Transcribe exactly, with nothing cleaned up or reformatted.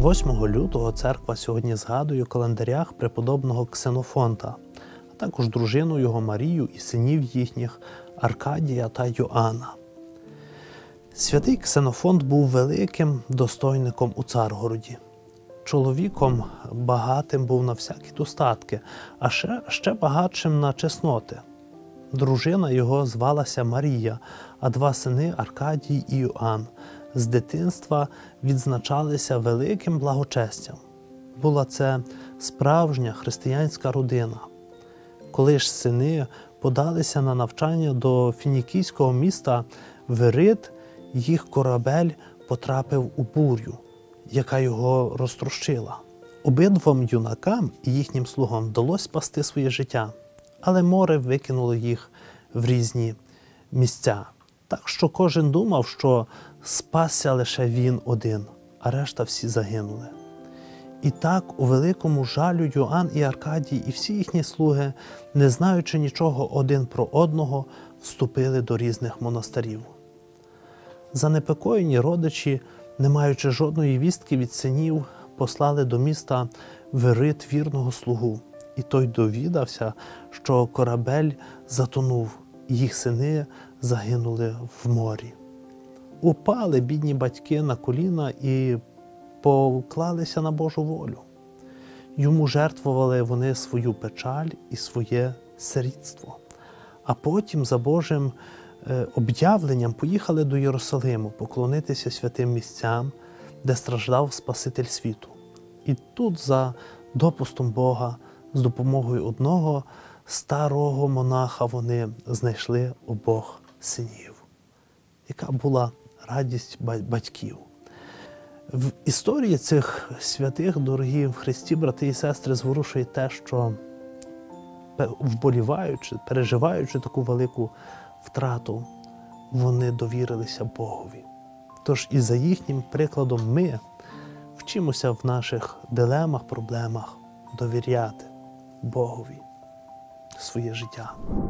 восьмого лютого церква сьогодні згадує у календарях преподобного Ксенофонта, а також дружину його Марію і синів їхніх Аркадія та Йоанна. Святий Ксенофонт був великим достойником у Царгороді. Чоловіком багатим був на всякі достатки, а ще, ще багатшим на чесноти. Дружина його звалася Марія, а два сини Аркадій і Йоанн з дитинства відзначалися великим благочестям. Була це справжня християнська родина. Коли ж сини подалися на навчання до фінікійського міста Вирит, їх корабель потрапив у бурю, яка його розтрощила. Обидвом юнакам і їхнім слугам вдалося спасти своє життя, але море викинуло їх в різні місця. Так що кожен думав, що спасся лише він один, а решта всі загинули. І так у великому жалю Йоанн і Аркадій і всі їхні слуги, не знаючи нічого один про одного, вступили до різних монастирів. Занепокоєні родичі, не маючи жодної вістки від синів, послали до міста Вирит вірного слугу. І той довідався, що корабель затонув, і їх сини загинули в морі. Упали бідні батьки на коліна і поклалися на Божу волю. Йому жертвували вони свою печаль і своє сирітство. А потім за Божим об'явленням поїхали до Єрусалиму поклонитися святим місцям, де страждав Спаситель світу. І тут за допустом Бога, з допомогою одного старого монаха вони знайшли обох синів. Яка була радість батьків. В історії цих святих, дорогі в Христі, брати і сестри, зворушує те, що вболіваючи, переживаючи таку велику втрату, вони довірилися Богові. Тож і за їхнім прикладом ми вчимося в наших дилемах, проблемах довіряти Богові своє життя.